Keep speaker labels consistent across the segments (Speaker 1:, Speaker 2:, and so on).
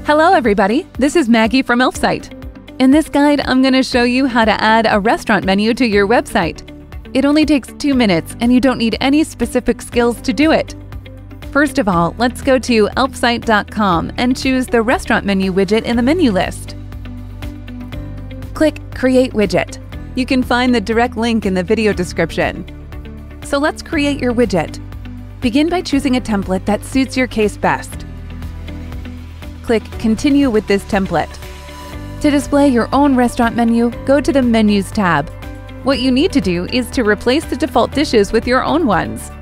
Speaker 1: Hello everybody, this is Maggie from Elfsight. In this guide, I'm going to show you how to add a restaurant menu to your website. It only takes 2 minutes and you don't need any specific skills to do it. First of all, let's go to elfsight.com and choose the restaurant menu widget in the menu list. Click Create Widget. You can find the direct link in the video description. So let's create your widget. Begin by choosing a template that suits your case best. Click Continue with this template. To display your own restaurant menu, go to the Menus tab. What you need to do is to replace the default dishes with your own ones.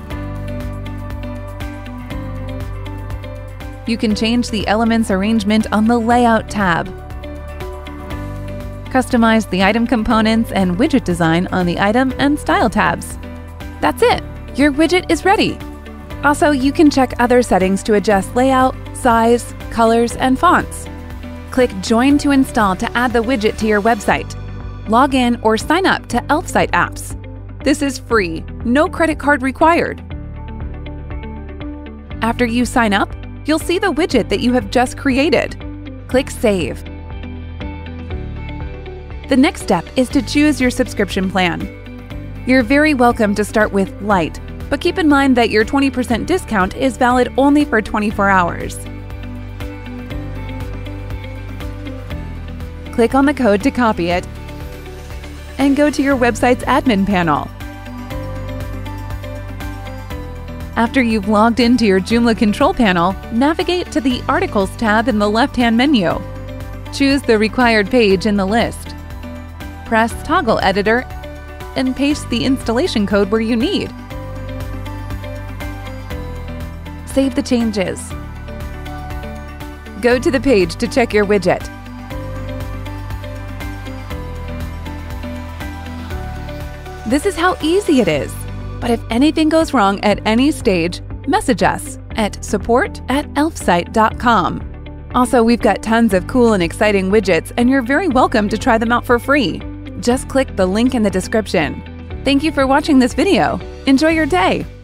Speaker 1: You can change the elements arrangement on the Layout tab. Customize the item components and widget design on the Item and Style tabs. That's it! Your widget is ready! Also, you can check other settings to adjust layout, size, colors, and fonts. Click Join to install to add the widget to your website. Log in or sign up to Elfsight apps. This is free, no credit card required. After you sign up, you'll see the widget that you have just created. Click Save. The next step is to choose your subscription plan. You're very welcome to start with Lite, but keep in mind that your 20% discount is valid only for 24 hours. Click on the code to copy it and go to your website's admin panel. After you've logged into your Joomla control panel, navigate to the Articles tab in the left-hand menu. Choose the required page in the list. Press Toggle Editor and paste the installation code where you need. Save the changes. Go to the page to check your widget. This is how easy it is. But if anything goes wrong at any stage, message us at support@elfsight.com. Also, we've got tons of cool and exciting widgets, and you're very welcome to try them out for free. Just click the link in the description. Thank you for watching this video. Enjoy your day!